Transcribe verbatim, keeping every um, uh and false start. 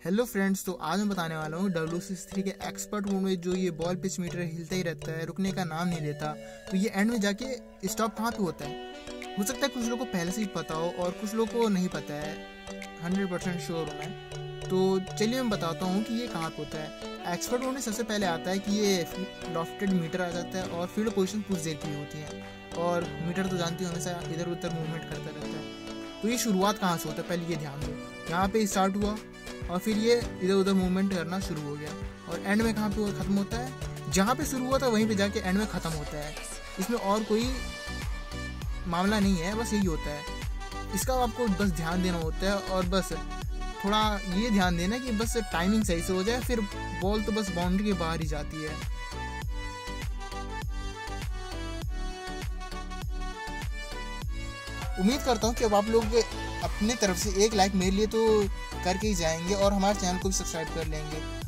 Hello friends, तो आज मैं बताने वाला हूँ डब्ल्यू सी थ्री के एक्सपर्ट मोड में जो ये बॉल पिच मीटर हिलता ही रहता है, रुकने का नाम नहीं लेता। तो ये एंड में जाके स्टॉप कहाँ पे होता है। हो सकता है कुछ लोगों को पहले से ही पता हो और कुछ लोगों को नहीं पता है, हंड्रेड परसेंट श्योर हूँ मैं। तो चलिए मैं बताता हूँ कि ये कहाँ पे होता है। एक्सपर्ट मोड में सबसे पहले आता है कि ये लॉफ्टेड मीटर आ जाता है और फील्ड पोजिशन कुछ देर की होती है, और मीटर तो जानती हो हमेशा इधर उधर मूवमेंट करता रहता है। तो ये शुरुआत कहाँ से होता है पहले ये ध्यान दो। यहाँ पे स्टार्ट हुआ और फिर ये इधर उधर मूवमेंट करना शुरू हो गया, और एंड में कहाँ पे खत्म होता है, जहाँ पे शुरू हुआ था वहीं पे जाके एंड में ख़त्म होता है। इसमें और कोई मामला नहीं है, बस यही होता है। इसका आपको बस ध्यान देना होता है, और बस थोड़ा ये ध्यान देना कि बस टाइमिंग सही से हो जाए, फिर बॉल तो बस बाउंड्री के बाहर ही जाती है। उम्मीद करता हूँ कि अब आप लोग अपने तरफ से एक लाइक मेरे लिए तो करके ही जाएंगे और हमारे चैनल को भी सब्सक्राइब कर लेंगे।